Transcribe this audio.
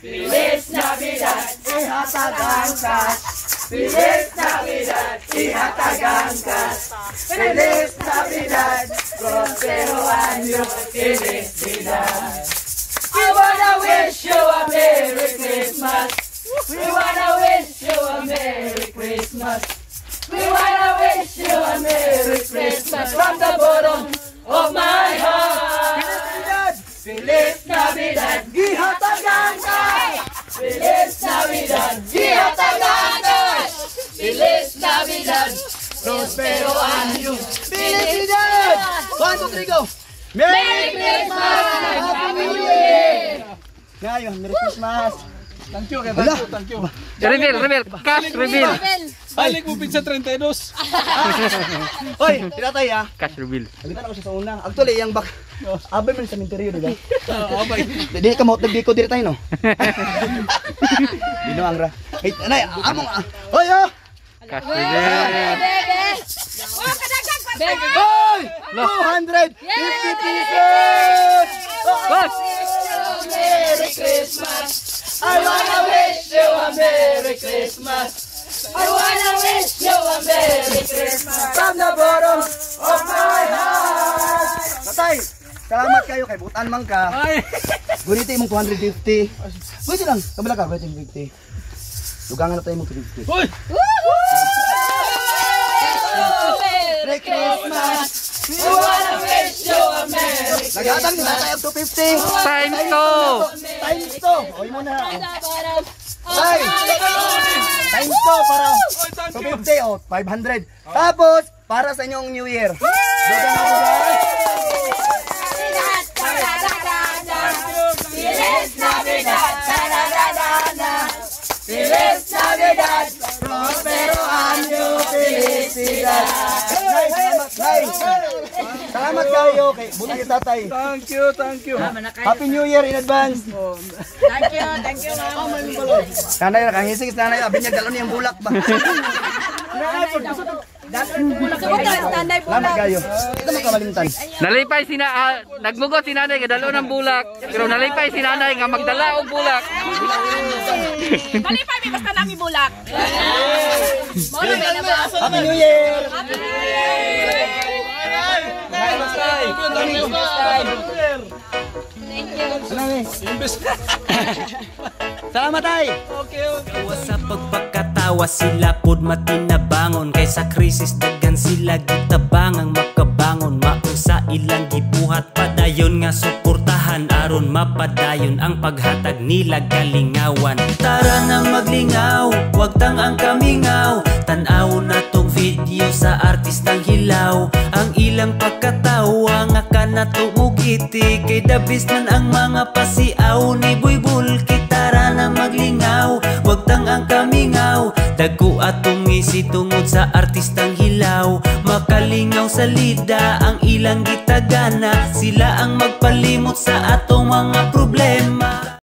Feliz Navidad, ihatagan ka. Feliz Navidad, ihatagan ka. Feliz Navidad, prospero año, felicidad. We wanna wish you a Merry Christmas. We wanna wish you a Merry Christmas. We wanna wish you a Merry Christmas from the bottom of my heart. Feliz Navidad, ihatagan ka. Feliz Navidad, ihatagan ka. Feliz Navidad, prospero año, felicidad. 1, 2, 3, go! Merry Christmas! Happy New Year! Ngayon, Merry Christmas! Thank you, thank you. Reveal, cash reveal. Balik mo pinsa 32. Hoy, tinatay ha. Cash reveal. Nalitan ako siya sa una. Actually, yung bak... Abay man sa minteryo, diba? Abay. Di ka mo, nagdi ko dito tayo, no? Dino ang ra. Hey, anay, among... Hoy, oh! Cash reveal. Hoy! 250 pesos! Boss! Merry Christmas! I wanna wish you a Merry Christmas! I wanna wish you a Merry Christmas from the bottom of my heart! Tatay, salamat kayo kay butan man ka. Ay. Guniti mong 250. Pwede lang, kabila ka, 250. Lugangan na tayo mong 250. Hoy! Merry Christmas! We wanna wish you a Merry Christmas! Naghatang nila tayo 250. Times 2. Times 2. Oy mo na. Ay! Times 2 para 250 o 500. Tapos, para sa inyong New Year. Doon na ako guys. Feliz Navidad! Feliz Navidad! Prospero año, felicidad! Salamat kayo kay buti sa tatay. Thank you. Happy New Year in advance. Thank you, ma'am. Nanay na kangising nanay abi niya galon yung bulak ba. Salamat kayo. Ito mo kamalimtan. Nalipay si nagmugot si nanay kadalo ng bulak. Pero nalipay si nanay nga magdala og bulak. Malipay may basta nami bulak. Happy New Year. Salamat tay. Sa pagpakatawa sila pod matinabangon kaysa krisis daghan sila gitabangang makabangon maong sa ilang gibuhat padayon nga suportahan aron mapadayon ang paghatag nila galingawan. Tara nang maglingaw, wag tang ang kamingaw. Tan-aw na tong video sa artistang hilaw. Ang ilang pagkatawa nga kanato mugiti kay dabis nan ang mga pasiaw ni Buybul. Tara na maglingaw, wag tang ang kamingaw. Dagko atong ngisi tungod sa artistang hilaw. Makalingaw sa lida ang ilang gitagana. Sila ang magpalimot sa atong mga problema.